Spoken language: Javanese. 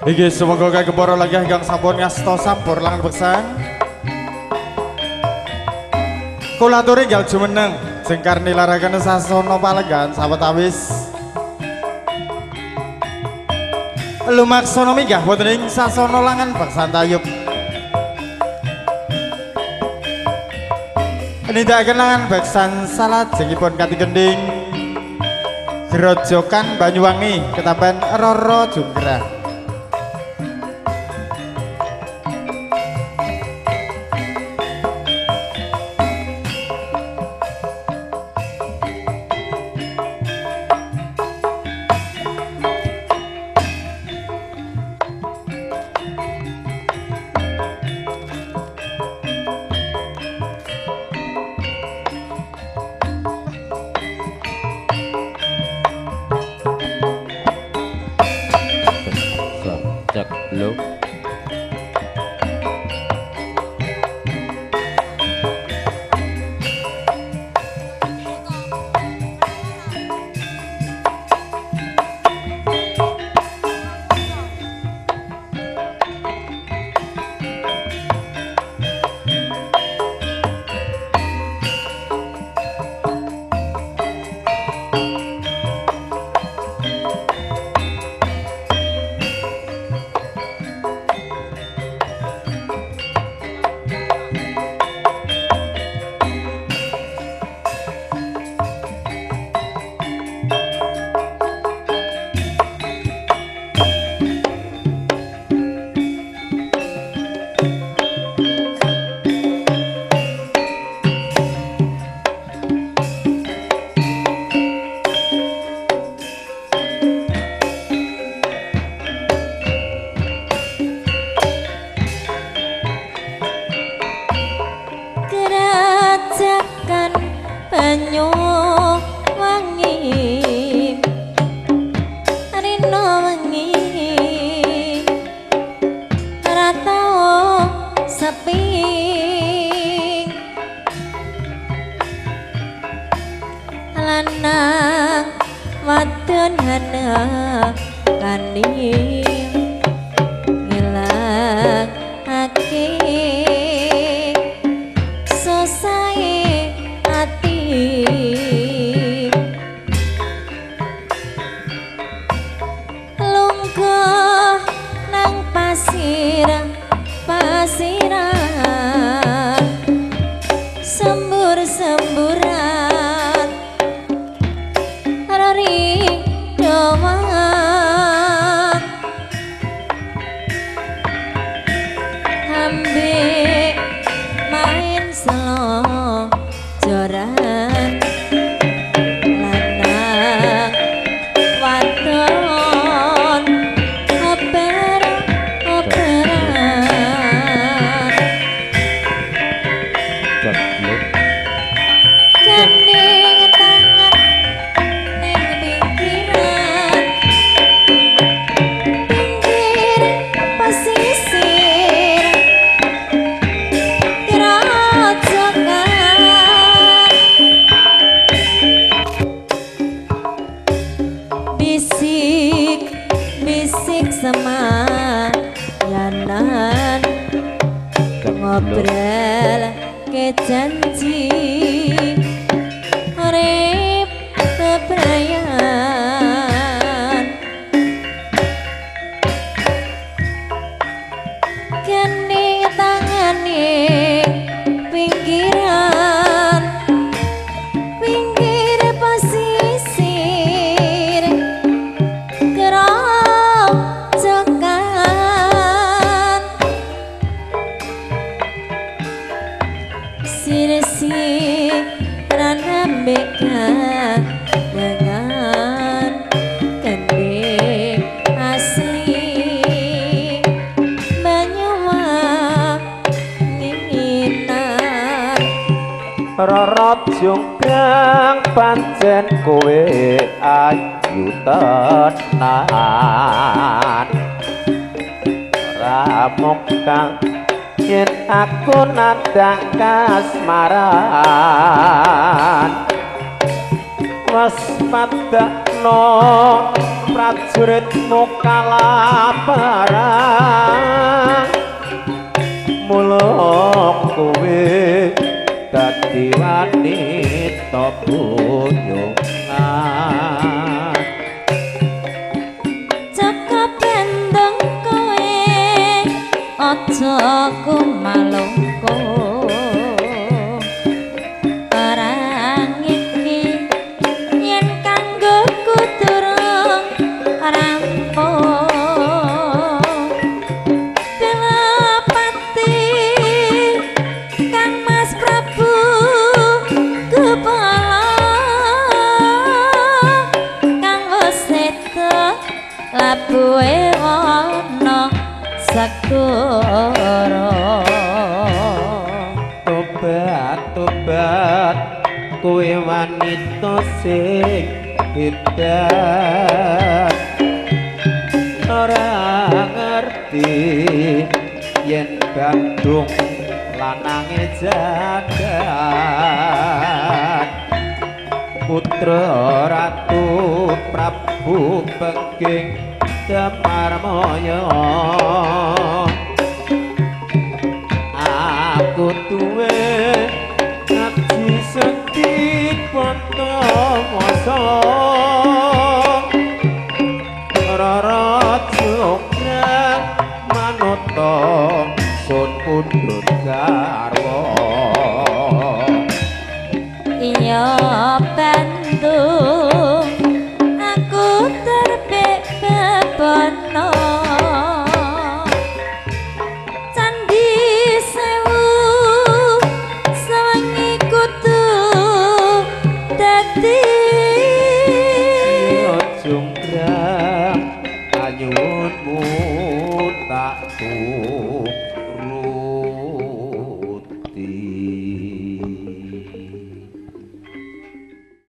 Iki semoga kagem para lagi ingkang sampun ngasta sabur lan beksan. Kula aturi enggal jumeneng jengkar nilaraken sasana palegan sawetawis. Lumaksana minggah wonten ing sasana langan beksan tayub. Nindakaken langan beksan salajengipun kati gending Grojogan Banyuwangi Ketapan Roro Junggrah. Rorot jungkrang pancen kowe ayu tenan ora mokang yen aku nandang kasmaran was padakno prajuritmu kalaparan mula kowe dadi wanita buyungan cekap bendong kowe aja kumalungko perang iki yen kanggo kuturung rampung Pilapati Kang Mas Prabu kepala Kang Waseta labuhe ana sakura tobat kowe wanita sing hebat ora ngerti yen Bandung lanange jagat putra ratu Prabu Pengging Damarmaya aku duwe ngaji sedih poto masa rara jogja manota sun pundhut garwa iya bantu